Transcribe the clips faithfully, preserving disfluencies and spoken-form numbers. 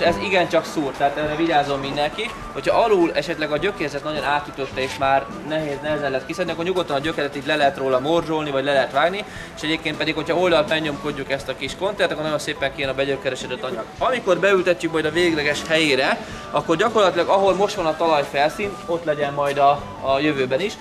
ez igencsak szúr, tehát erre vigyázzon mindenki. Hogyha alul esetleg a gyökérzet nagyon átütötte és már nehéz, nehezen lehet kiszedni, akkor nyugodtan a gyökeret így le lehet róla morzsolni, vagy le lehet vágni, és egyébként pedig, hogyha oldalt megnyomkodjuk ezt a kis kontert, akkor nagyon szépen kijön a begyökeresedett anyag. Amikor beültetjük majd a végleges helyére, akkor gyakorlatilag ahol most van a talajfelszín, ott legyen majd a, a jövőben is.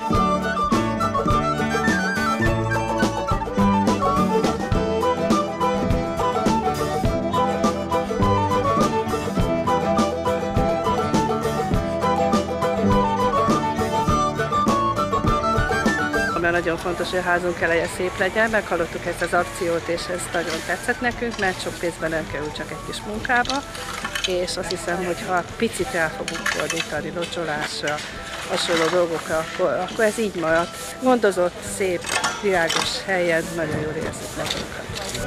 Mert nagyon fontos, hogy a házunk eleje szép legyen, meghallottuk ezt az akciót, és ez nagyon tetszett nekünk, mert sok pénzben nem kerül csak egy kis munkába, és azt hiszem, hogy ha picit el fogunk fordítani locsolásra, hasonló dolgokra, akkor, akkor ez így marad. Gondozott, szép, virágos helyen nagyon jól érezzük magunkat.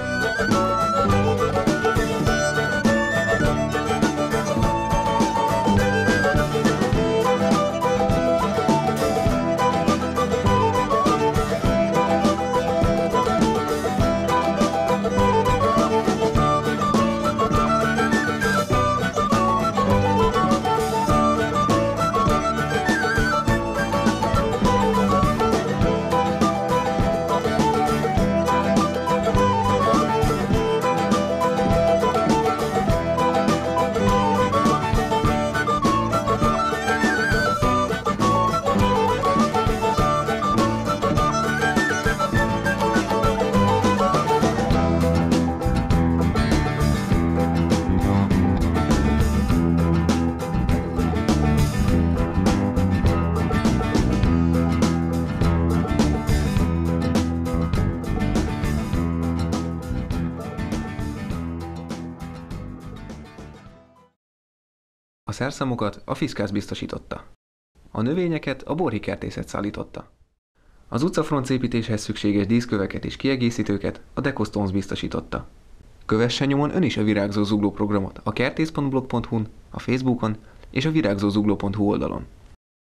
A szerszámokat a Fiszkász biztosította. A növényeket a Borhi Kertészet szállította. Az utcafroncépítéshez szükséges díszköveket és kiegészítőket a Decostones biztosította. Kövessen nyomon ön is a Virágzó Zugló programot a kertész pont blog pont hu-n, a Facebookon és a virágzózugló pont hu oldalon.